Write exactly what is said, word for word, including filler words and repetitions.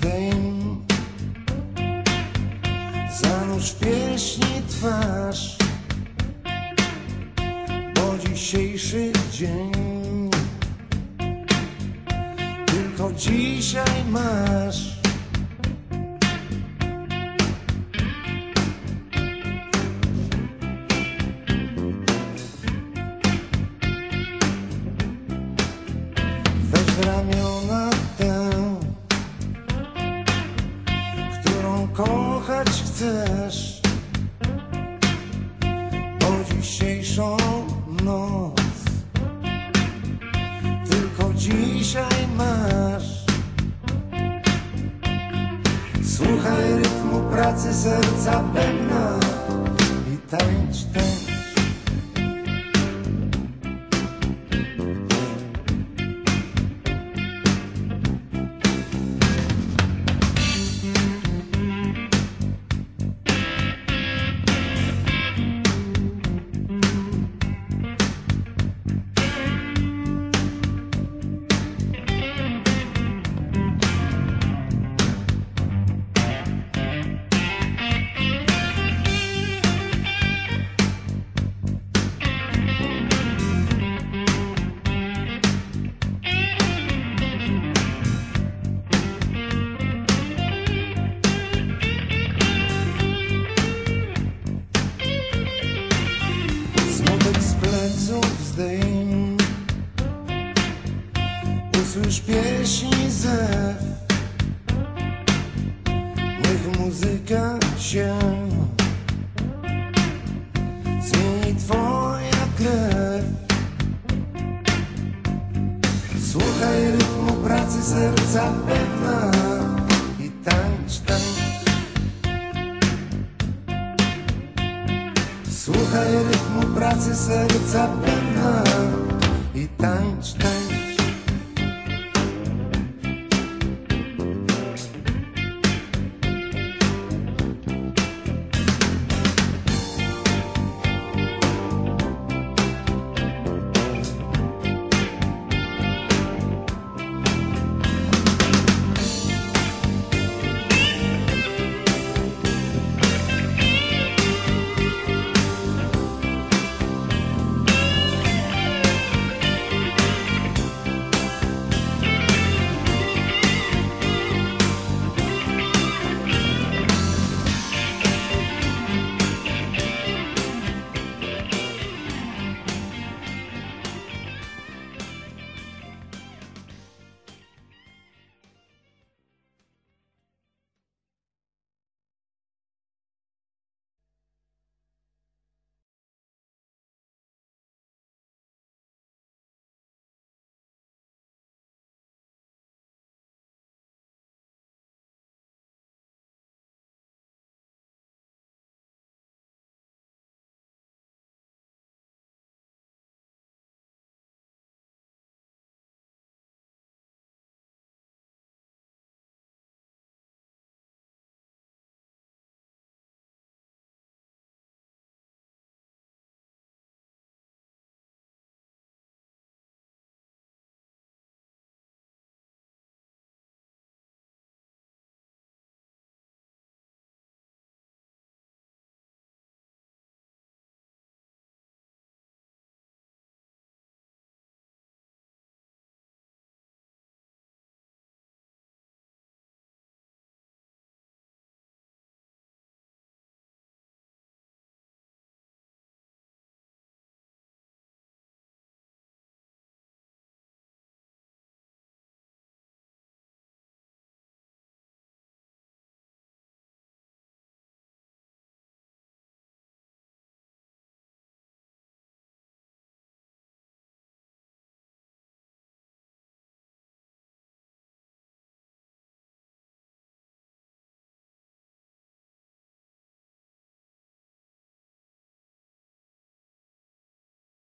zdejm, zanurz w pieśni twarz, bo dzisiejszy dzień tylko dzisiaj masz. Weź w ramiona tę, którą kochać chcesz, bo dzisiejszą noc tylko dzisiaj masz. Słuchaj rytmu pracy serca bębna i tańcz, tańcz. Zdejm, usłysz pieśni zew, niech muzyka się zmieni, twoja krew. Słuchaj rytmu pracy serca pewna i tańcz, tańcz. Słuchaj rytmu pracy serca pewna i tańcz, tańcz.